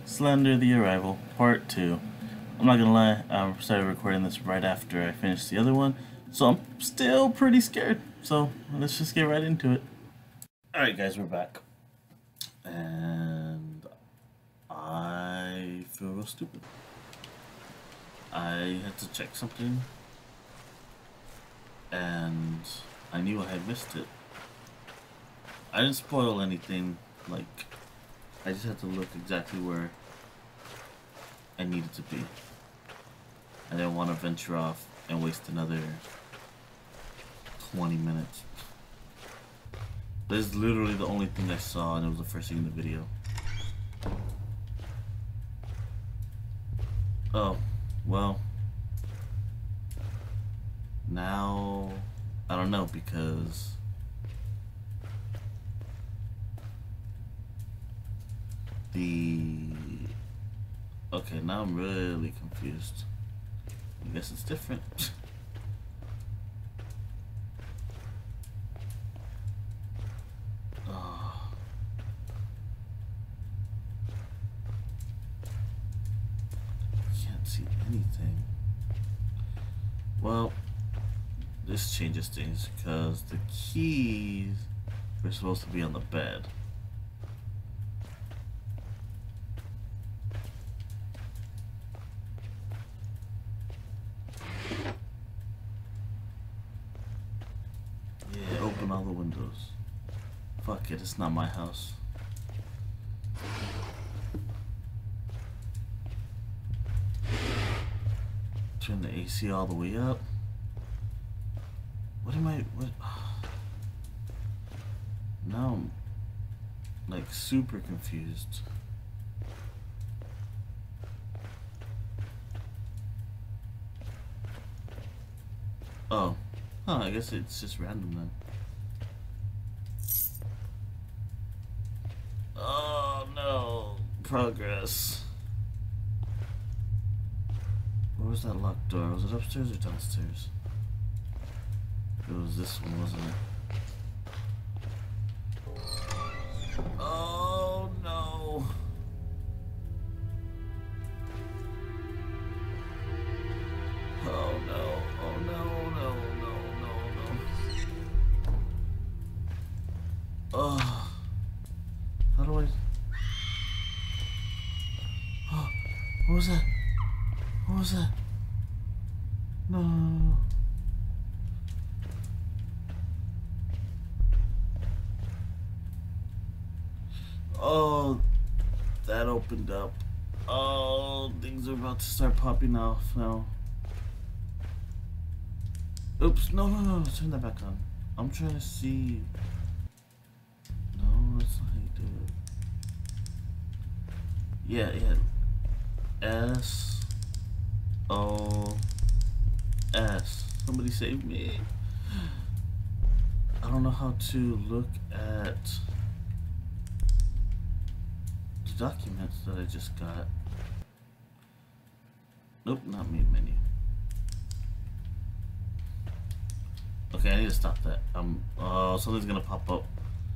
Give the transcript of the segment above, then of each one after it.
Slender the Arrival, Part 2. I'm not gonna lie, I started recording this right after I finished the other one, so I'm still pretty scared. So let's just get right into it. Alright guys, we're back. And I feel real stupid. I had to check something, and I knew I had missed it. I didn't spoil anything, like, I just had to look exactly where I needed to be. I didn't want to venture off and waste another 20 minutes. This is literally the only thing I saw, and it was the first thing in the video. Oh, well, now I don't know, because okay, now I'm really confused. I guess it's different. Oh. Can't see anything. Well, this changes things because the keys were supposed to be on the bed. Yeah, open all the windows. Fuck it, it's not my house. Turn the AC all the way up. What? Now I'm like super confused. Oh. Huh, I guess it's just random then. Oh no. Progress. Where was that locked door? Was it upstairs or downstairs? It was this one, wasn't it? Oh no. Oh no. Oh no, no, no, no, no. Oh. How do I... Oh, what was that? What was that? No. Oh, that opened up. Oh, things are about to start popping off now. Oops, no, no, no, turn that back on. I'm trying to see. No, that's not how you do it. Yeah, yeah. SOS. Somebody save me. I don't know how to look at the documents that I just got. Nope, not main menu. Okay, I need to stop that. Oh, something's gonna pop up.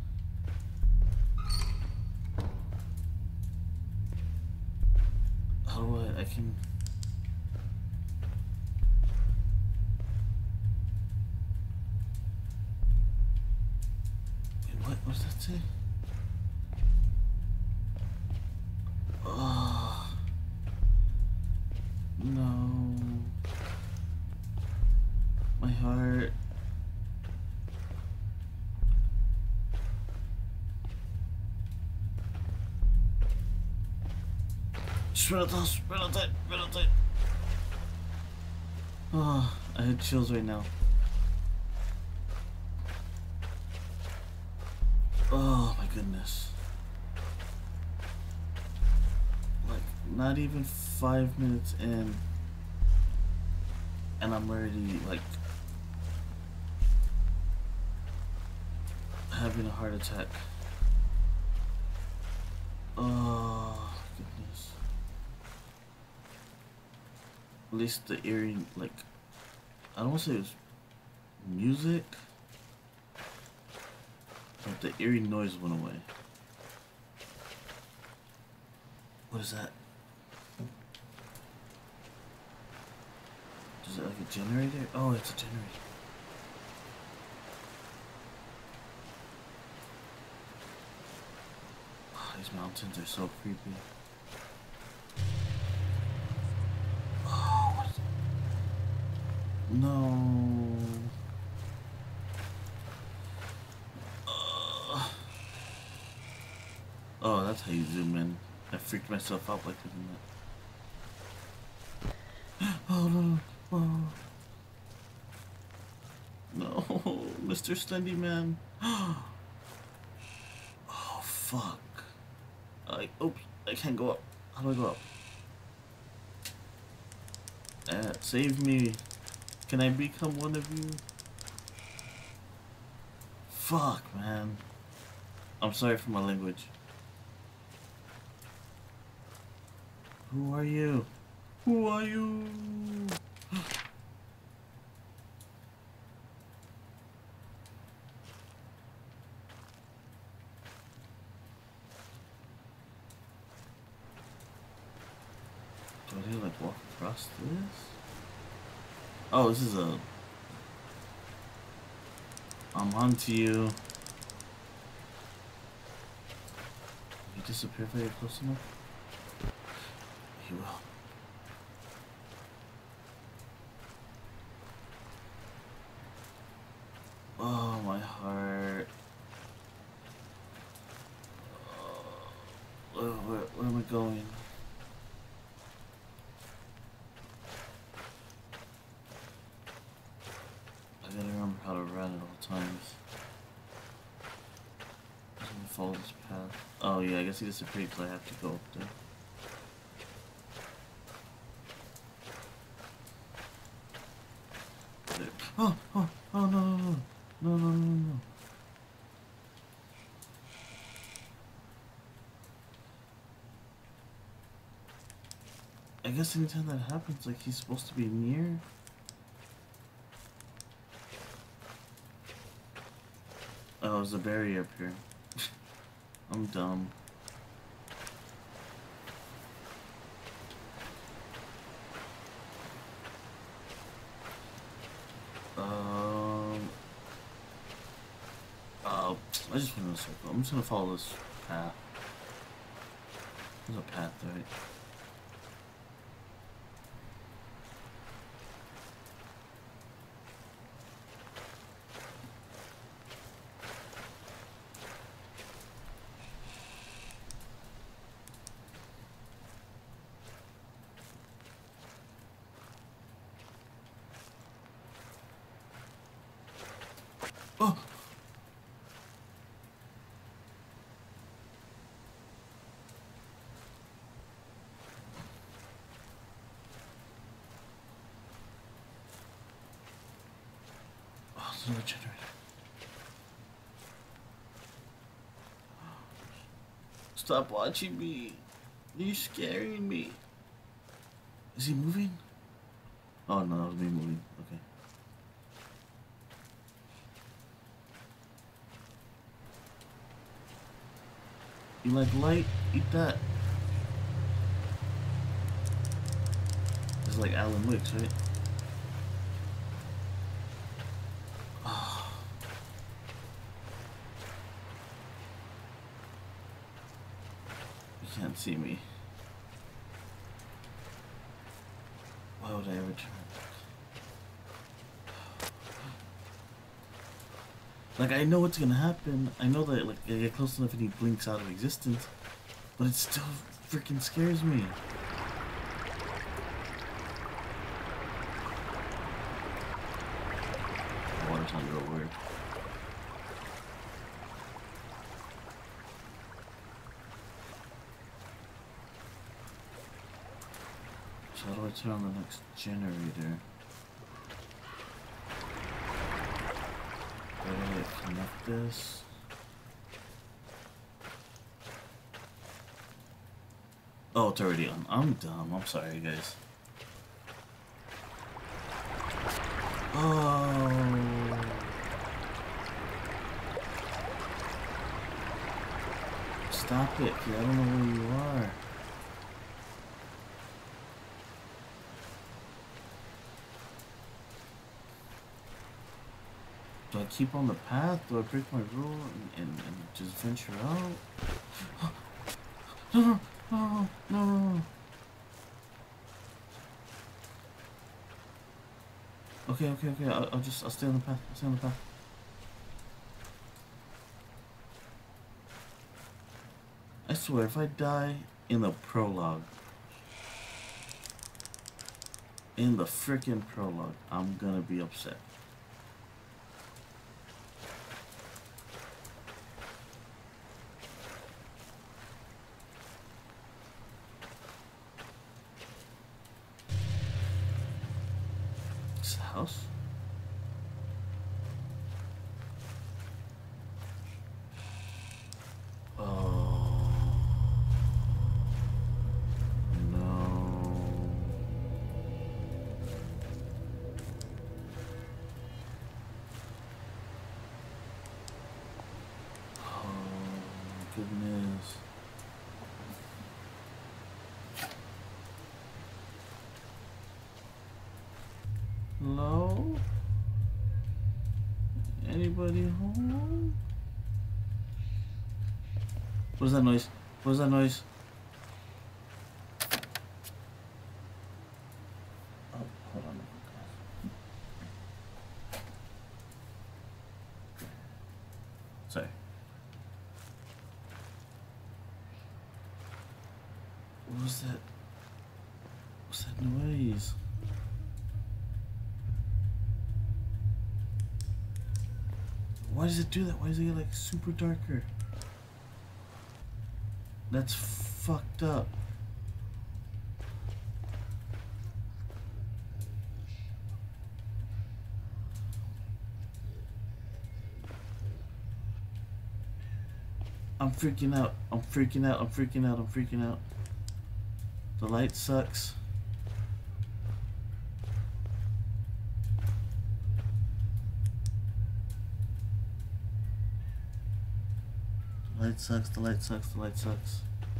How do I can... Wait, what was that say? Oh. No. My heart. Run outside. Oh, I had chills right now. Oh my goodness. Like, not even 5 minutes in, and I'm already, like, having a heart attack. Oh, goodness. At least the eerie, like, I don't want to say it was music, but the eerie noise went away. What is that? Is it like a generator? Oh, it's a generator. Oh, these mountains are so creepy. Oh, what is it? No. Oh, that's how you zoom in. I freaked myself out by clicking that. Oh no. Oh. No, Mr. Slendy Man. Oh fuck. Oops, I can't go up. How do I go up? Save me. Can I become one of you? Fuck, man. I'm sorry for my language. Who are you? Who are you? Do I need to like walk across this? Oh, this is a... I'm onto you. You disappear very close enough? He will. Oh, my heart. Where am I going? I gotta remember how to run at all times. I'm gonna follow this path. Oh yeah, I guess he disappeared because I have to go up there. Oh, oh, oh, no, no, no, no, no, no, no. I guess anytime that happens, like, he's supposed to be near. Oh, there's a barrier up here. I'm dumb. Oh, I just went in a circle. I'm just gonna follow this path. There's a path, right? Oh! Oh, there's another generator. Stop watching me. You're scaring me. Is he moving? Oh no, that was me moving. Okay. You like light? Eat that. It's like Alan Wicks, right? Oh. You can't see me. Why would I ever turn? Like, I know what's gonna happen. I know that, like, I get close enough and he blinks out of existence. But it still freaking scares me. The water sounds real weird. So how do I turn on the next generator? Where do I connect this? Oh, it's already on. I'm dumb. I'm sorry, guys. Oh. Stop it, kid. I don't know where you are. keep on the path? Do I break my rule and just venture out? No, no, no, no. Okay, okay, okay. I'll stay on the path. I'll stay on the path. I swear, if I die in the prologue, in the frickin' prologue, I'm gonna be upset. It's the house? Oh no. Oh goodness. Hello? Anybody home? What is that noise? What is that noise? Oh, hold on. Sorry. What was that? What's that noise? Why does it do that? Why does it get like super darker? That's fucked up. I'm freaking out. I'm freaking out. I'm freaking out. I'm freaking out. The light sucks. The light sucks. The light sucks. The light sucks.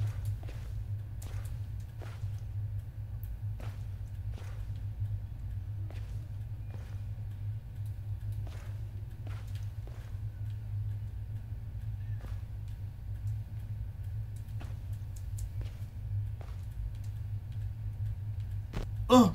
Oh!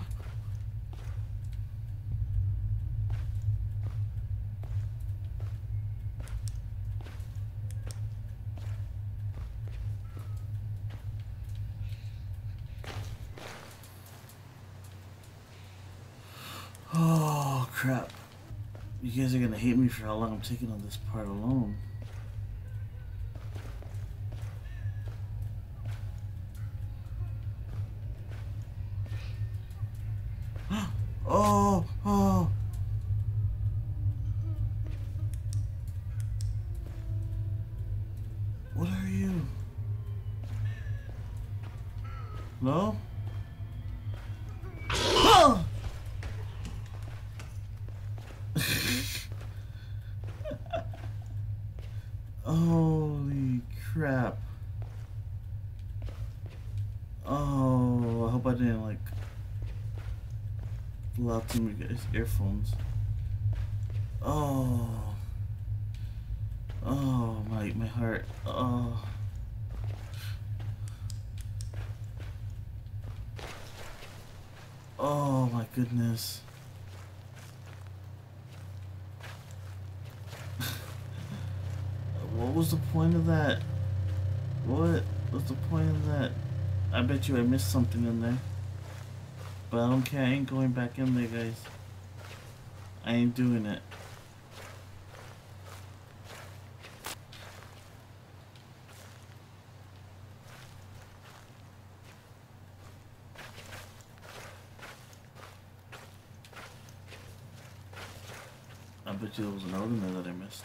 Oh, crap. You guys are gonna hate me for how long I'm taking on this part alone. Oh, oh. What are you? No? Oh! Holy crap. Oh, I hope I didn't like blow out too many guys' earphones. Oh. Oh, my heart. Oh. Oh my goodness. What was the point of that? What was the point of that? I bet you I missed something in there. But I don't care, I ain't going back in there, guys. I ain't doing it. I bet you there was another one there that I missed.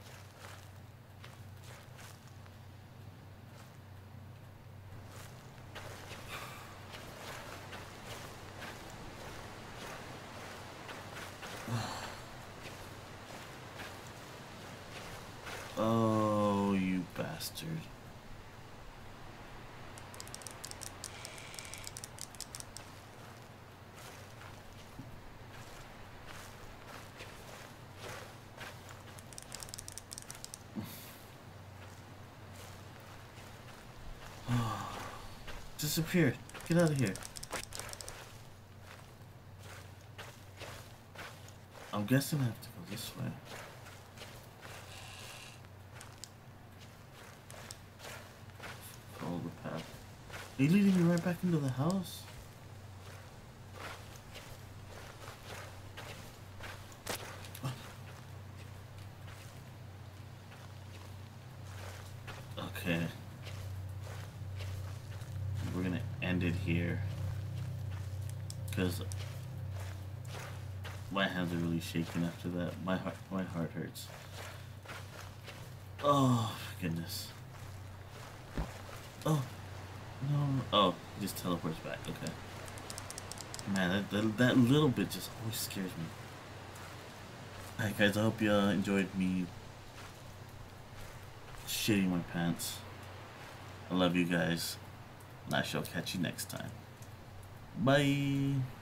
Oh, you bastard. disappeared. Get out of here. I'm guessing I have to go this way. Follow the path. Are you leading me right back into the house? Okay. We're gonna end it here. Because my hands are really shaking after that. My heart hurts. Oh, goodness. Oh, no. Oh, he just teleports back. Okay. Man, that little bit just always scares me. Alright, guys, I hope you enjoyed me shitting my pants. I love you guys, and I shall catch you next time. Bye.